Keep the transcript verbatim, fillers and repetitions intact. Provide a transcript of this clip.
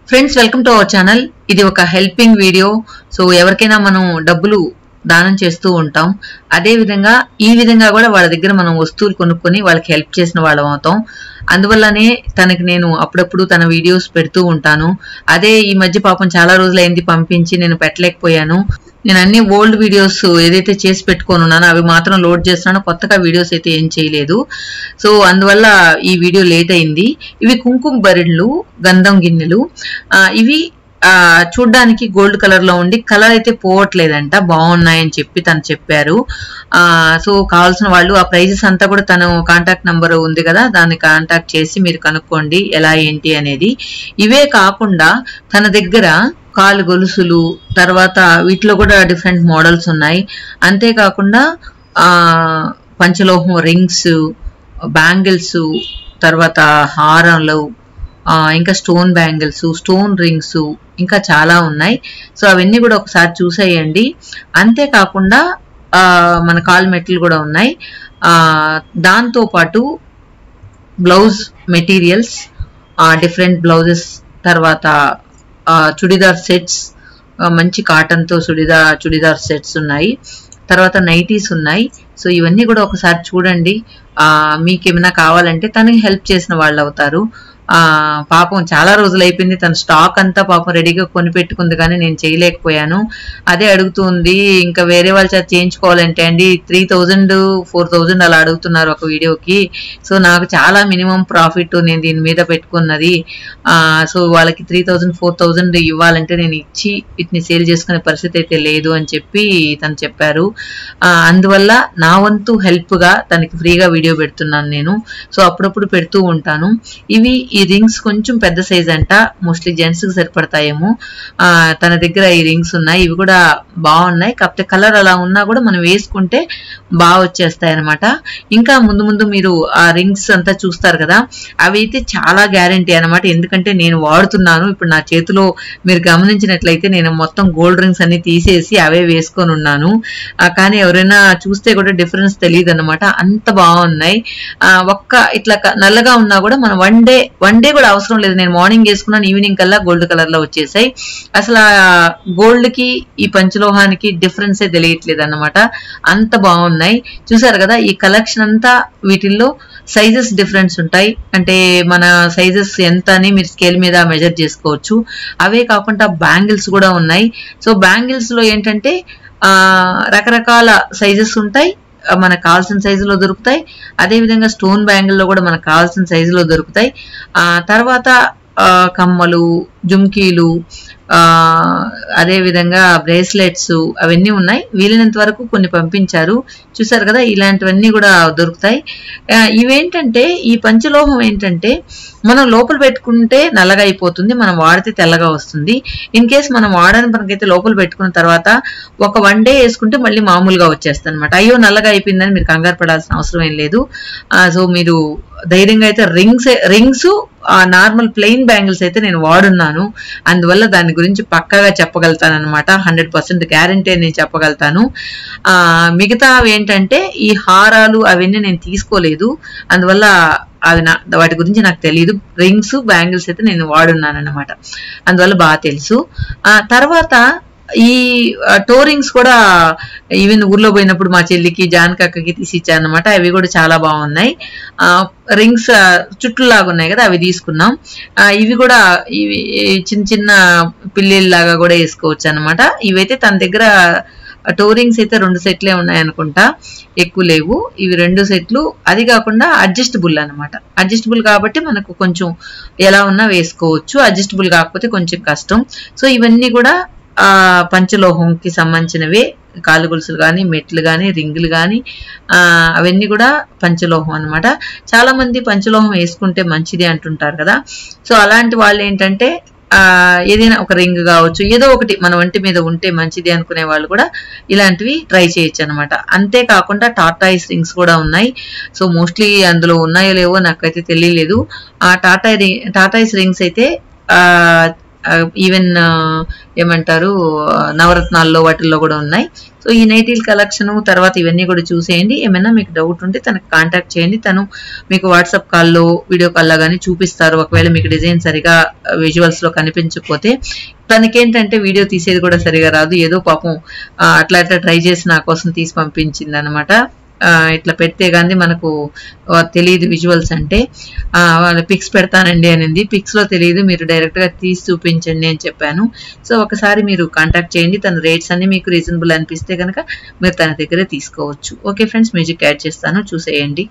Friends welcome to our channel. ఇది ఒక helping video. So ఎవరికైనా మనం డబ్బులు దానం చేస్తూ ఉంటాం, అదే విధంగా ఈ విధంగా కూడా వాళ్ళ దగ్గర మనం వస్తువులు కొనుక్కొని వాళ్ళకి హెల్ప్ చేసిన వాళ్ళం అవుతాం. అందువల్లనే తనకి నేను అప్పుడప్పుడు తన వీడియోస్ పెడుతూ ఉంటాను. అదే ఈ మధ్య పాపం చాలా రోజులైంది పంపించి నేను పెట్టలేకపోయాను. నేను అన్ని ఓల్డ్ వీడియోస్ ఏదైతే చేసి పెట్టుకొని ఉన్నానో అవి మాత్రం లోడ్ చేస్తున్నాను, కొత్తగా వీడియోస్ అయితే ఏం చేయలేదు. సో అందువల్ల ఈ వీడియో లేట్ అయింది. ఇవి కుంకుమ బరిళ్ళు, గంధం గిన్నెలు. ఇవి ఆ చూడ్డానికి గోల్డ్ కలర్ లో ఉండి కలర్ అయితే పోవట్లేదంట, బాగున్నాయని చెప్పి తను చెప్పారు. ఆ సో కావాల్సిన వాళ్ళు ఆ ప్రైజెస్ అంతా కూడా తను కాంటాక్ట్ నంబర్ ఉంది కదా, దాన్ని కాంటాక్ట్ చేసి మీరు కనుక్కోండి ఎలా ఏంటి అనేది. ఇవే కాకుండా తన దగ్గర కాలు గొలుసులు, తర్వాత వీటిలో కూడా డిఫరెంట్ మోడల్స్ ఉన్నాయి. అంతేకాకుండా ఆ పంచలోహం రింగ్స్, బ్యాంగిల్స్, తర్వాత హారాలు, ఇంకా స్టోన్ బ్యాంగిల్స్, స్టోన్ రింగ్స్, ఇంకా చాలా ఉన్నాయి. సో అవన్నీ కూడా ఒకసారి చూసేయండి. అంతేకాకుండా ఆ మన కాలు మెట్లు కూడా ఉన్నాయి. ఆ దాంతో పాటు బ్లౌజ్ మెటీరియల్స్, డిఫరెంట్ బ్లౌజెస్, తర్వాత చుడిదార్ సెట్స్, మంచి కాటన్ తో చుడిదార్ చుడిదార్ సెట్స్ ఉన్నాయి. తర్వాత నైటీస్ ఉన్నాయి. సో ఇవన్నీ కూడా ఒకసారి చూడండి. ఆ మీకు ఏమైనా కావాలంటే తనకి హెల్ప్ చేసిన వాళ్ళు అవుతారు. ఆ పాపం చాలా రోజులు అయిపోయింది, తన స్టాక్ అంతా పాపం రెడీగా కొని పెట్టుకుంది, కానీ నేను చేయలేకపోయాను. అదే అడుగుతుంది, ఇంకా వేరే వాళ్ళ చేత చేయించుకోవాలంటే అండి త్రీ థౌజండ్ ఫోర్ థౌజండ్ అలా అడుగుతున్నారు ఒక వీడియోకి. సో నాకు చాలా మినిమం ప్రాఫిట్ నేను దీని మీద పెట్టుకున్నది. ఆ సో వాళ్ళకి త్రీ థౌజండ్ ఫోర్ థౌజండ్ ఇవ్వాలంటే నేను ఇచ్చి వీటిని సేల్ చేసుకునే పరిస్థితి అయితే లేదు అని చెప్పి తను చెప్పారు. ఆ అందువల్ల నా వంతు హెల్ప్ గా తనకి ఫ్రీగా వీడియో పెడుతున్నాను నేను. సో అప్పుడప్పుడు పెడుతూ ఉంటాను. ఇవి ఈ రింగ్స్ కొంచెం పెద్ద సైజ్ అంట, మోస్ట్లీ జెంట్స్ కి సరిపడతాయేమో. ఆ తన దగ్గర ఈ రింగ్స్ ఉన్నాయి, ఇవి కూడా బాగున్నాయి. కాకపోతే కలర్ అలా ఉన్నా కూడా మనం వేసుకుంటే బాగా వచ్చేస్తాయి అనమాట. ఇంకా ముందు ముందు మీరు ఆ రింగ్స్ అంతా చూస్తారు కదా, అవి అయితే చాలా గ్యారంటీ అనమాట. ఎందుకంటే నేను వాడుతున్నాను. ఇప్పుడు నా చేతిలో మీరు గమనించినట్లయితే నేను మొత్తం గోల్డ్ రింగ్స్ అన్ని తీసేసి అవే వేసుకొని ఉన్నాను. కానీ ఎవరైనా చూస్తే కూడా డిఫరెన్స్ తెలియదు అనమాట, అంత బాగున్నాయి. ఆ ఒక్క ఇట్లా నల్లగా ఉన్నా కూడా మనం వన్ డే వన్ డే కూడా అవసరం లేదు. నేను మార్నింగ్ వేసుకున్నాను, ఈవినింగ్ కల్లా గోల్డ్ కలర్ లో వచ్చేసాయి. అసలు గోల్డ్ కి ఈ పంచలోహానికి డిఫరెన్సే తెలియట్లేదు అన్నమాట, అంత బాగున్నాయి. చూసారు కదా, ఈ కలెక్షన్ అంతా వీటిల్లో సైజెస్ డిఫరెన్స్ ఉంటాయి. అంటే మన సైజెస్ ఎంత అని మీరు స్కేల్ మీద మెజర్ చేసుకోవచ్చు. అవే కాకుండా బ్యాంగిల్స్ కూడా ఉన్నాయి. సో బ్యాంగిల్స్ లో ఏంటంటే ఆ రకరకాల సైజెస్ ఉంటాయి, మనకు కావాల్సిన సైజులో దొరుకుతాయి. అదేవిధంగా స్టోన్ బ్యాంగిల్లో కూడా మనకు కావాల్సిన సైజులో దొరుకుతాయి. ఆ తర్వాత కమ్మలు, జుమ్కీలు, ఆ అదే విధంగా బ్రేస్లెట్స్ అవన్నీ ఉన్నాయి. వీలైనంత వరకు కొన్ని పంపించారు. చూసారు కదా, ఇలాంటివన్నీ కూడా దొరుకుతాయి. ఇవేంటంటే ఈ పంచలోహం ఏంటంటే మనం లోపల పెట్టుకుంటే నల్లగా అయిపోతుంది, మనం వాడితే తెల్లగా వస్తుంది. ఇన్ కేస్ మనం వాడని పనికైతే లోపల పెట్టుకున్న తర్వాత ఒక వన్ డే వేసుకుంటే మళ్ళీ మామూలుగా వచ్చేస్తుంది అనమాట. అయ్యో నల్లగా అయిపోయిందని మీరు కంగారు పడాల్సిన అవసరం ఏం లేదు. సో మీరు ధైర్యంగా అయితే rings rings normal plain bangles అయితే నేను వాడున్నాను, అందువల్ల దాని గురించి పక్కాగా చెప్పగలుగుతాను అనమాట. హండ్రెడ్ పర్సెంట్ గ్యారంటీ నేను చెప్పగలుగుతాను. ఆ మిగతా ఏంటంటే ఈ హారాలు అవన్నీ నేను తీసుకోలేదు, అందువల్ల అవి నా వాటి గురించి నాకు తెలియదు. రింగ్స్ బ్యాంగిల్స్ అయితే నేను వాడున్నాను అనమాట, అందువల్ల బాగా తెలుసు. ఆ తర్వాత ఈ టోరింగ్స్ కూడా ఈవెన్ ఊర్లో పోయినప్పుడు మా చెల్లికి జానకక్కకి తీసి ఇచ్చాను అనమాట. అవి కూడా చాలా బాగున్నాయి. ఆ రింగ్స్ చుట్టులాగా ఉన్నాయి కదా, అవి తీసుకున్నాం. ఆ ఇవి కూడా ఇవి చిన్న చిన్న పిల్లిలాగా కూడా వేసుకోవచ్చు అనమాట. ఇవైతే తన దగ్గర టోరింగ్స్ అయితే రెండు సెట్లే ఉన్నాయి అనుకుంటా, ఎక్కువ లేవు. ఇవి రెండు సెట్లు. అది కాకుండా అడ్జస్టబుల్ అనమాట. అడ్జస్టబుల్ కాబట్టి మనకు కొంచెం ఎలా ఉన్నా వేసుకోవచ్చు, అడ్జస్టబుల్ కాకపోతే కొంచెం కష్టం. సో ఇవన్నీ కూడా ఆ పంచలోహంకి సంబంధించినవే. కాలు గొలుసులు కానీ, మెట్లు కానీ, రింగులు కానీ, ఆ అవన్నీ కూడా పంచలోహం అనమాట. చాలా మంది పంచలోహం వేసుకుంటే మంచిది అంటుంటారు కదా. సో అలాంటి వాళ్ళు ఏంటంటే ఆ ఏదైనా ఒక రింగ్ కావచ్చు, ఏదో ఒకటి మన ఒంటి మీద ఉంటే మంచిది అనుకునే వాళ్ళు కూడా ఇలాంటివి ట్రై చేయొచ్చు అనమాట. అంతేకాకుండా టాటాయిస్ రింగ్స్ కూడా ఉన్నాయి. సో మోస్ట్లీ అందులో ఉన్నాయో లేవో నాకైతే తెలియలేదు. ఆ టాటా టాటాయిస్ రింగ్స్ అయితే ఆ ఈవెన్ ఏమంటారు నవరత్నాల్లో వాటిల్లో కూడా ఉన్నాయి. సో ఈ నైటీల కలెక్షన్ తర్వాత ఇవన్నీ కూడా చూసేయండి. ఏమైనా మీకు డౌట్ ఉంటే తనకు కాంటాక్ట్ చేయండి. తను మీకు వాట్సాప్ కాల్లో వీడియో కాల్లో కానీ చూపిస్తారు. ఒకవేళ మీకు డిజైన్ సరిగా విజువల్స్ లో కనిపించకపోతే, తనకేంటంటే వీడియో తీసేది కూడా సరిగా రాదు, ఏదో పాపం అట్లా అట్లా ట్రై చేసి నా కోసం తీసి పంపించింది అనమాట. ఇట్లా పెడితే కానీ మనకు తెలియదు విజువల్స్ అంటే. వాళ్ళ పిక్స్ పెడతానండి అనింది, పిక్స్ లో తెలియదు, మీరు డైరెక్ట్ గా తీసి చూపించండి అని చెప్పాను. సో ఒకసారి మీరు కాంటాక్ట్ చేయండి. తన రేట్స్ అన్ని మీకు రీజనబుల్ అనిపిస్తే కనుక మీరు తన దగ్గరే తీసుకోవచ్చు. ఓకే ఫ్రెండ్స్, మ్యూజిక్ యాడ్ చేస్తాను, చూసేయండి.